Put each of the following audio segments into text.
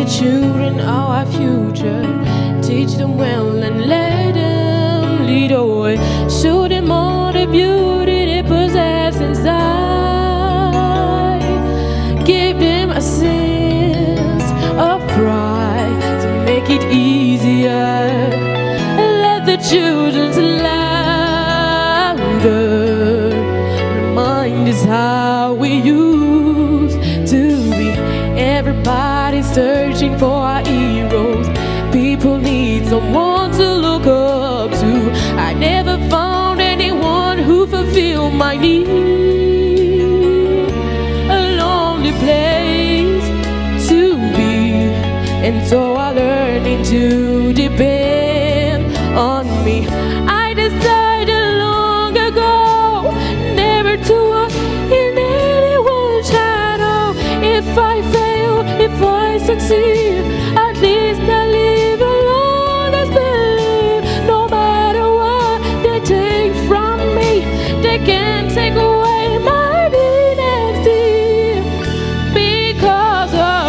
children are our future. Teach them well and let them lead away. Show them all the beauty they possess inside. Give them a sense of pride to make it easier. Let the children's laughter remind us how we used to be. Everybody's searching for our heroes. People need someone to look up to. I never found anyone who fulfilled my need. A lonely place to be, and so I learned to depend on me. I decided long ago never to walk in anyone's shadow. If I fail, if I succeed, at least I live alone as believe. No matter what they take from me, they can't take away my dignity. Because of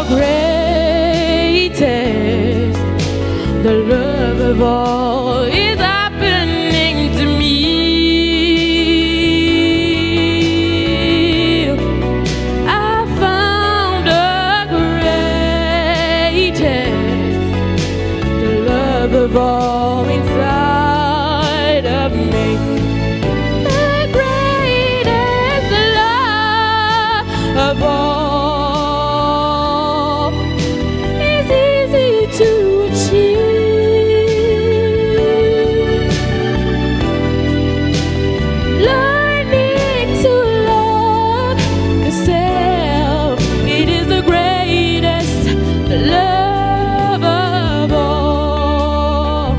greatest, the love of all is happening to me. I found the greatest, the love of all inside of me. The greatest love of all is easy to achieve. Learning to love yourself, it is the greatest love of all.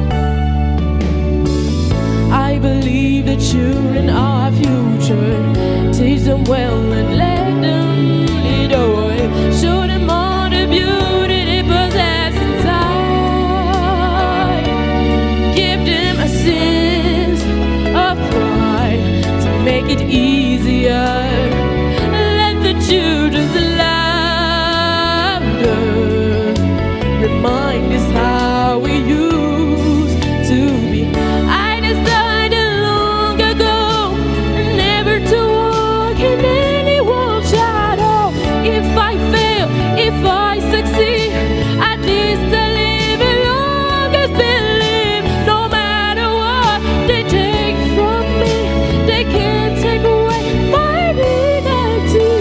I believe the children are our future. Teach them well and let them lead away. Show them all the beauty they possess inside. Give them a sense of pride to make it easier. Let the children's laughter remind us how we used to be. I decided long ago never to walk in anyone's shadow. If I fail, if I succeed, at least I live as long as believe. No matter what they take from me, they can't take away my dignity.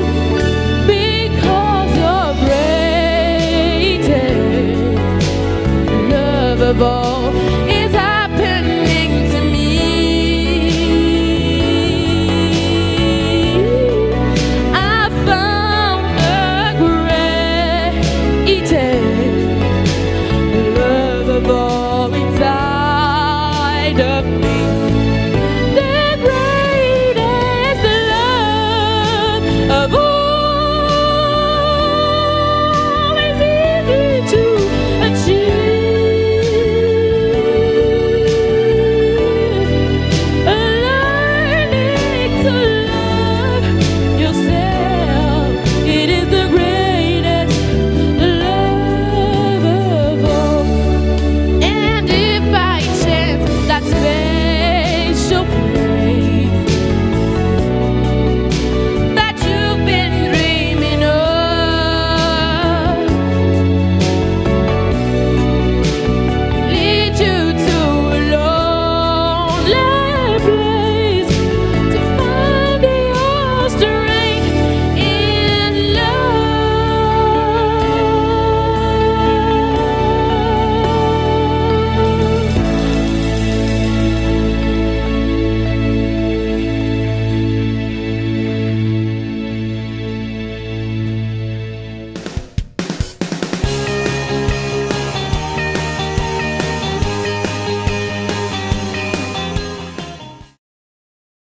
Because of greatest love of all